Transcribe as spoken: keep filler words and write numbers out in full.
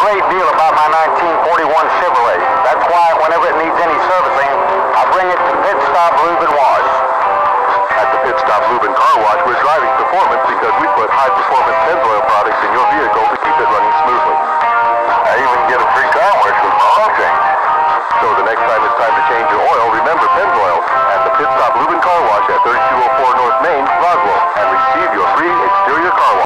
great deal about my nineteen forty-one Chevrolet. That's why whenever it needs any servicing, I bring it to Pit Stop Lube and Wash. At the Pit Stop Lube and Car Wash, we're driving performance because we put high-performance Pennzoil products in your vehicle to keep it running